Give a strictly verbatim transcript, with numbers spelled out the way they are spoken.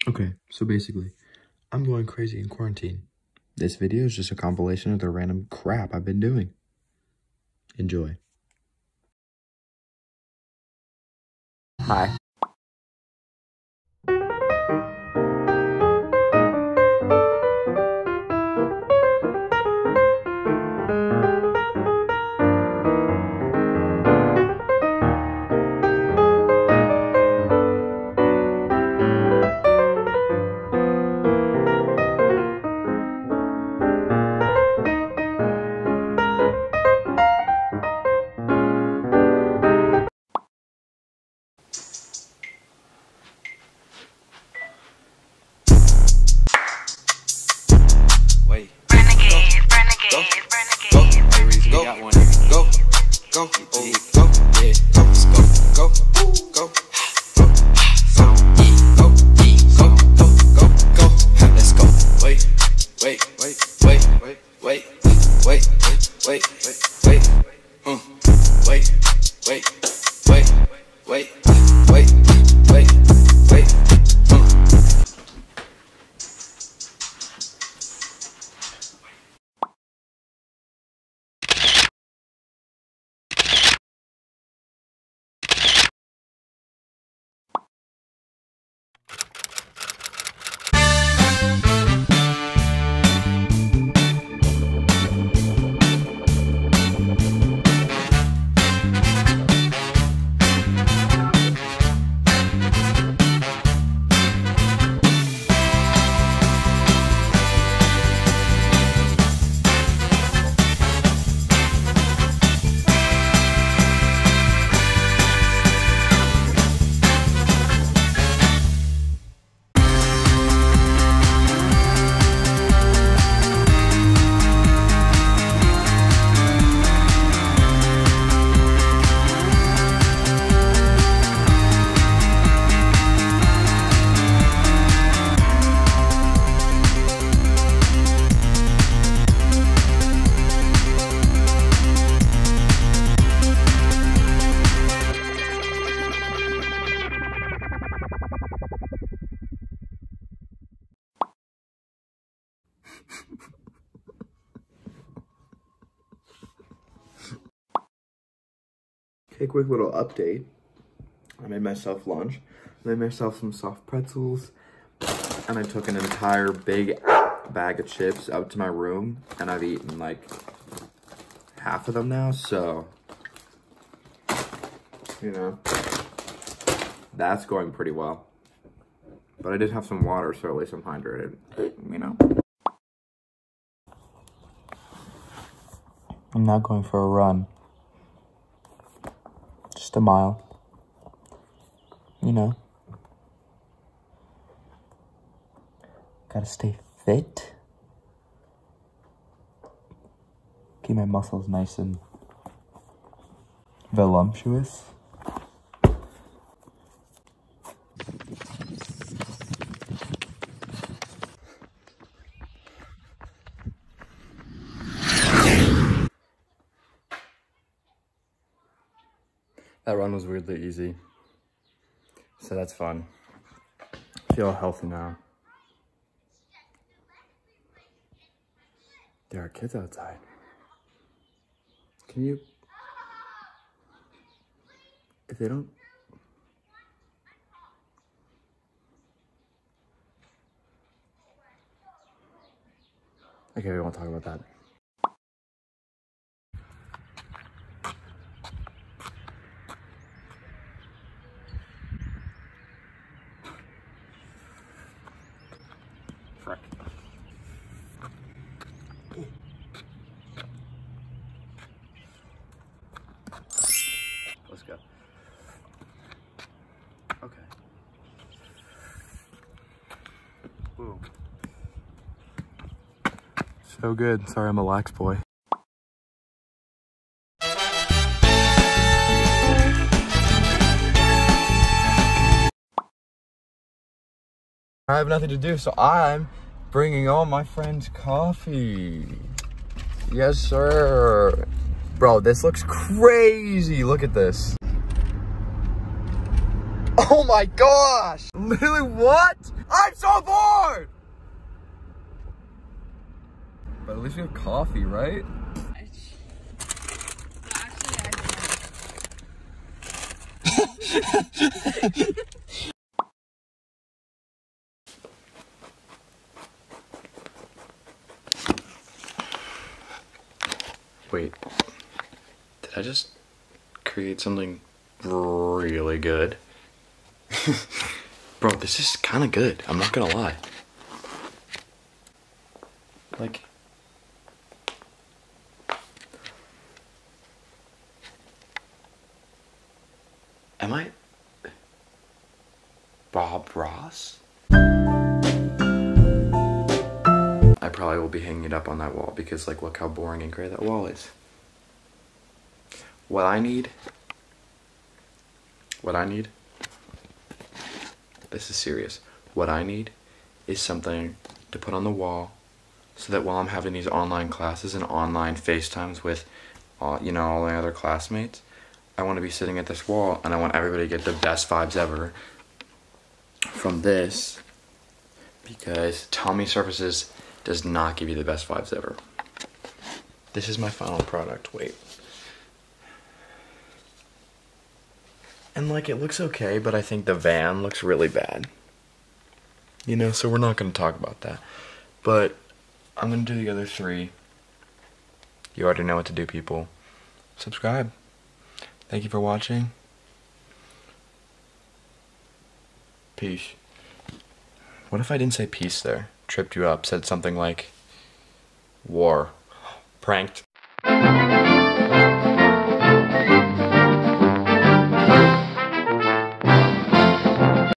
Okay, so basically, I'm going crazy in quarantine. This video is just a compilation of the random crap I've been doing. Enjoy. Hi. Go, oh, go, yeah, go, let's go, go, go, go, so, go, go, go, go, go, let's go. Wait, wait, wait, wait, wait, wait, wait, wait, wait, wait, uh, wait, wait, wait, wait, wait, wait, wait, uh. Okay, quick little update. I made myself lunch. I made myself some soft pretzels. And I took an entire big bag of chips out to my room. And I've eaten like half of them now, so, you know, that's going pretty well. But I did have some water, so at least I'm hydrated, you know. I'm not going for a run. Just a mile. You know. Gotta stay fit. Keep my muscles nice and voluptuous. That run was weirdly easy, so that's fun. I feel healthy now. There are kids outside. Can you, if they don't, okay, we won't talk about that. Frick. Let's go. Okay. Whoa. So good. Sorry, I'm a lax boy. I have nothing to do, so I'm bringing all my friends coffee. Yes, sir. Bro, this looks crazy. Look at this. Oh my gosh! Literally what? I'm so bored! But at least we have coffee, right? Wait, did I just create something really good? Bro, this is kind of good, I'm not gonna lie. Like, am I Bob Ross? I probably will be hanging it up on that wall because, like, look how boring and gray that wall is. What I need, what I need, this is serious. What I need is something to put on the wall so that while I'm having these online classes and online FaceTimes with, uh, you know, all my other classmates, I want to be sitting at this wall and I want everybody to get the best vibes ever from this, because Tommy Surfaces does not give you the best vibes ever. This is my final product, wait. And like, it looks okay, but I think the van looks really bad. You know, so we're not gonna talk about that. But I'm gonna do the other three. You already know what to do, people. Subscribe. Thank you for watching. Peace. What if I didn't say peace there? Tripped you up, said something like war. Pranked.